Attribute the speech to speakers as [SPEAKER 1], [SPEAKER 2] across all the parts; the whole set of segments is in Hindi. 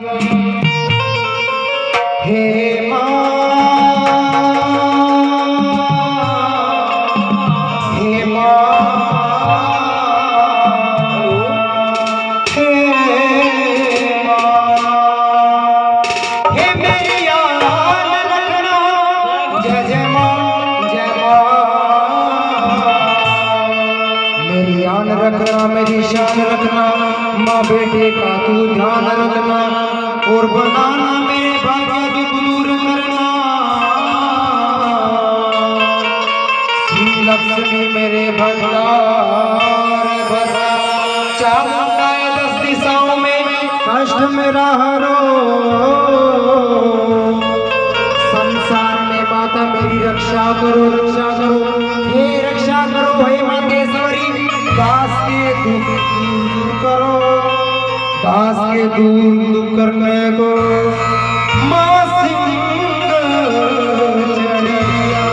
[SPEAKER 1] हे माँ, हे माँ, हे माँ, हे मेरी याद रखना। जय जय माँ, जय माँ। मेरी याद रखना, मेरी शान रखना, माँ बेटे का तू ध्यान रखना और बनाना मेरे भाग्य दुख दूर करना। श्री लक्ष्मी मेरे भंडार भरा, चामुंडा 10 दिशाओं में कष्ट मेरा हरो। संसार में माता मेरी रक्षा करो, रक्षा करो, हे रक्षा करो, हे मातेश्वरी। दास के दुख दूर करो, दास के दूर करने को माँ सिंह चढ़िया।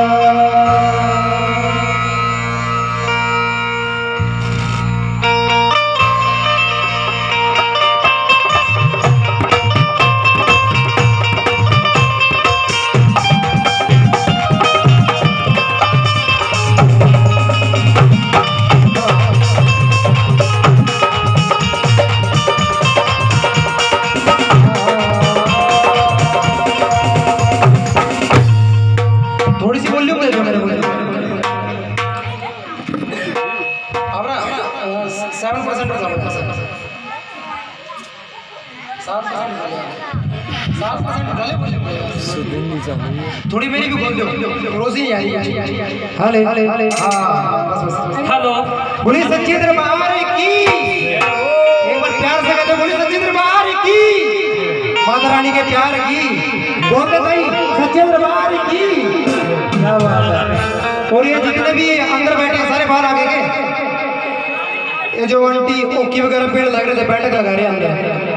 [SPEAKER 1] थोड़ी सी वॉल्यूम दे दो मेरे को। अब ना 7% पर जाओ, 7% थोड़ी मेरी भी खोल दो, रोज ही आई। हेलो हाँ, बस
[SPEAKER 2] हेलो,
[SPEAKER 1] बोली सच्ची दरबार की। एक बार प्यार से कहते, बोली सच्ची दरबार की, माता रानी के प्यार की। बोलते भाई सच्चे दरबार की। क्या बात है। और ये जितने भी अंदर बैठे हैं सारे बाहर आ गए के? ये जो आंटी ओकी वगैरह पेड़ लग रहे थे, बैठक लगा रहे हैं अंदर,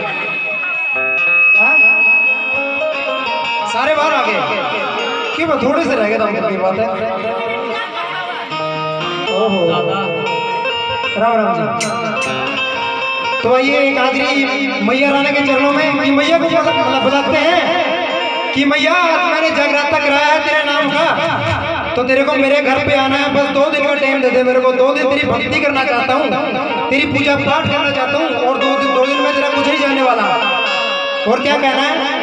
[SPEAKER 1] सारे बाहर आ गए क्यों? थोड़े से रह गए तो की बात है। ओहो, राम राम जी। तो आइए एक हाजिरी मैया रानी के चरणों में। मैया को मतलब बुलाते हैं कि मैया मैंने जगराता कराया है तेरे नाम का, तो तेरे को मेरे घर पे आना है। बस 2 दिन का टाइम दे दे मेरे को। 2 दिन तेरी भक्ति करना चाहता हूँ, तेरी पूजा पाठ करना चाहता हूँ, और 2 दिन में तेरा कुछ नहीं जाने वाला। और क्या कहना है?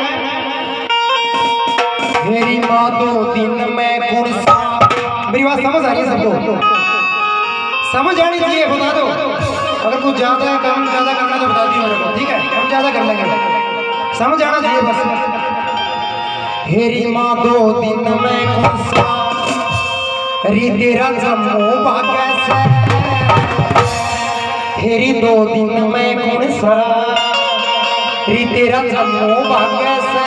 [SPEAKER 1] मेरी माँ 2 दिन में गुड़सा। मेरी बात समझ आ रही है सबको? समझ आनी चाहिए, बता दो। अगर कुछ ज्यादा काम ज्यादा करना तो बता दियो मेरे को, ठीक है? हम ज्यादा कर लेंगे, समझ आना चाहिए बस। हेरी माँ 2 दिन में गुड़सा, री तेरा जम्मू भाग्य से। हेरी 2 दिन में गुड़सा, री तेरा जम्मू भाग्य से।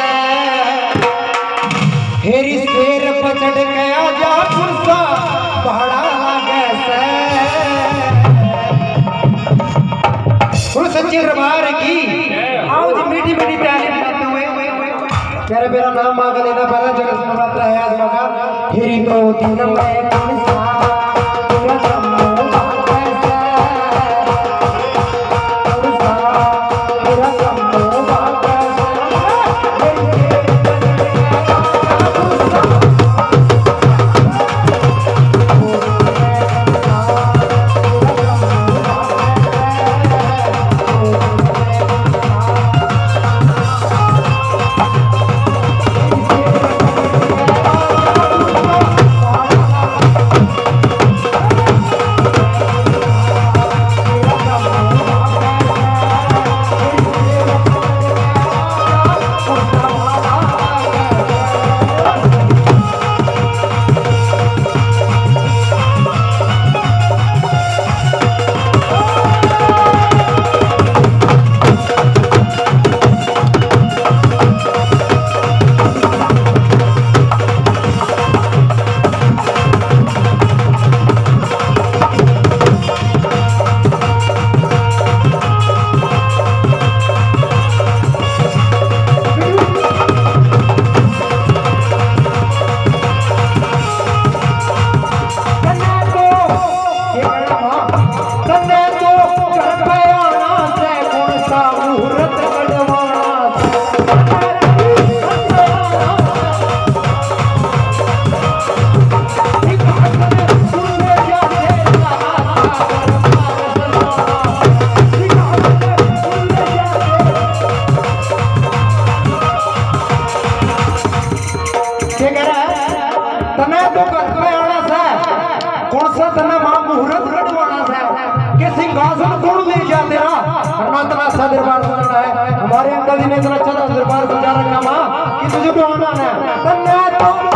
[SPEAKER 1] हेरी शेर पर चढ़ गया जा पुरसा, पहाड़ा लागे से। बोलो सच्चे दरबार की। आओ जी मीठी मीठी प्यारी बनाते हुए। तेरा मेरा नाम मांगा लेना, पहला जगत नवरात्रा है आज मांगा। हेरी 2 दिन में पुरसा, तेरा जम्मू भाग्य से। पुरसा, तेरा जम्मू भाग्य से। माता जी ने इतना अच्छा दरबार सजा रखा माँ कि तुझे तो आना है।